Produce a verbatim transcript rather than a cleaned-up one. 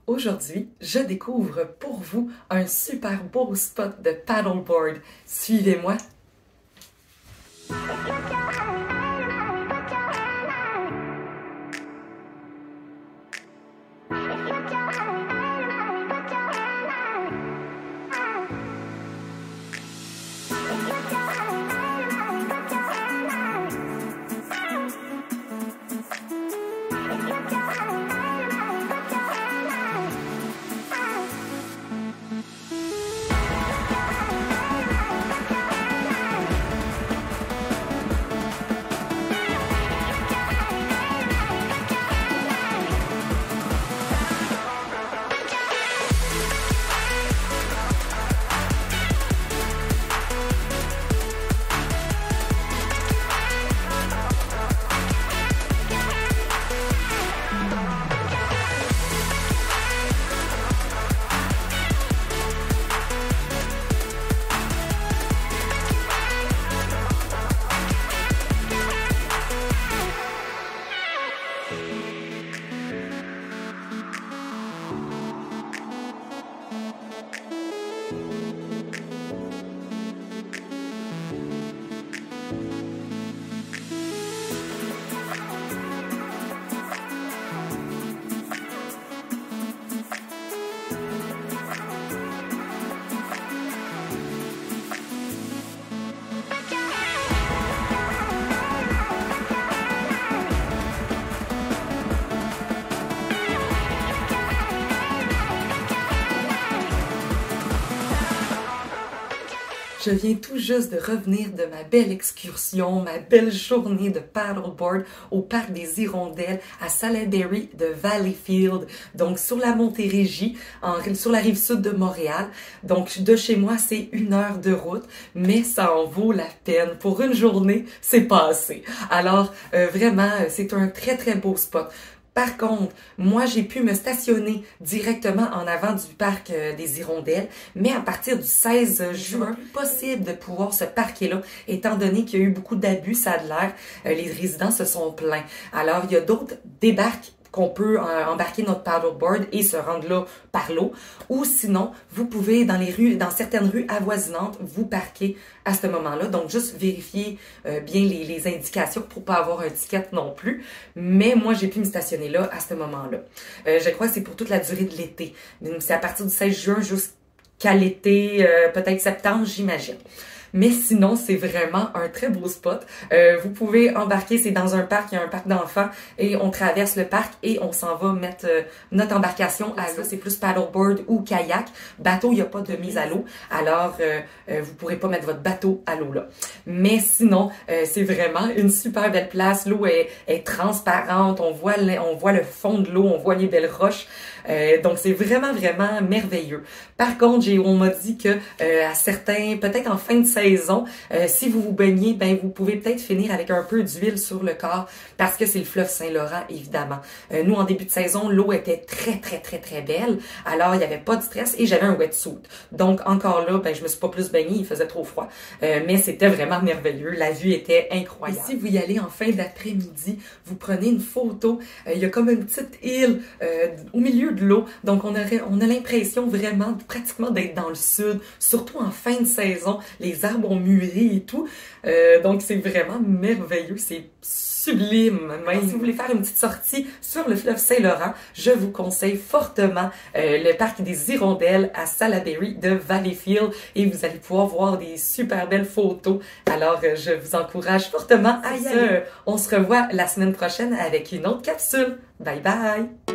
Aujourd'hui, je découvre pour vous un super beau spot de paddleboard. Suivez-moi! Je viens tout juste de revenir de ma belle excursion, ma belle journée de paddleboard au parc des Hirondelles à Salaberry de Valleyfield, donc sur la Montérégie, en, sur la rive sud de Montréal. Donc de chez moi, c'est une heure de route, mais ça en vaut la peine. Pour une journée, c'est pas assez. Alors euh, vraiment, c'est un très très beau spot. Par contre, moi, j'ai pu me stationner directement en avant du parc euh, des Hirondelles, mais à partir du seize juin, possible de pouvoir se parquer là, étant donné qu'il y a eu beaucoup d'abus, ça a de l'air, euh, les résidents se sont plaints. Alors, il y a d'autres débarques qu'on peut euh, embarquer notre paddleboard et se rendre là par l'eau, ou sinon, vous pouvez, dans les rues, dans certaines rues avoisinantes, vous parquer à ce moment-là. Donc, juste vérifier euh, bien les, les indications pour pas avoir un ticket non plus. Mais moi, j'ai pu me stationner là à ce moment-là. Euh, je crois que c'est pour toute la durée de l'été. C'est à partir du seize juin jusqu'à l'été, euh, peut-être septembre, j'imagine. Mais sinon, c'est vraiment un très beau spot. Euh, vous pouvez embarquer, c'est dans un parc, il y a un parc d'enfants, et on traverse le parc et on s'en va mettre euh, notre embarcation à ça. C'est plus paddleboard ou kayak. Bateau, il n'y a pas de mise à l'eau, alors euh, euh, vous pourrez pas mettre votre bateau à l'eau là. Mais sinon, euh, c'est vraiment une super belle place. L'eau est, est transparente, on voit, le, on voit le fond de l'eau, on voit les belles roches. Euh, donc c'est vraiment, vraiment merveilleux. Par contre, j'ai, on m'a dit que euh, à certains, peut-être en fin de saison, euh, si vous vous baignez, ben vous pouvez peut-être finir avec un peu d'huile sur le corps parce que c'est le fleuve Saint-Laurent, évidemment. Euh, nous, en début de saison, l'eau était très, très, très, très belle. Alors, il n'y avait pas de stress et j'avais un wetsuit. Donc, encore là, ben je me suis pas plus baignée, il faisait trop froid. Euh, mais c'était vraiment merveilleux. La vue était incroyable. Et si vous y allez en fin d'après-midi, vous prenez une photo. Euh, il y a comme une petite île euh, au milieu de l'eau. Donc, on, aurait, on a l'impression vraiment pratiquement d'être dans le sud, surtout en fin de saison. Les arbres ont mûri et tout. Euh, donc, c'est vraiment merveilleux. C'est sublime. Même si vous voulez faire une petite sortie sur le fleuve Saint-Laurent, je vous conseille fortement euh, le parc des Hirondelles à Salaberry de Valleyfield et vous allez pouvoir voir des super belles photos. Alors, euh, je vous encourage fortement à y aller. On se revoit la semaine prochaine avec une autre capsule. Bye bye!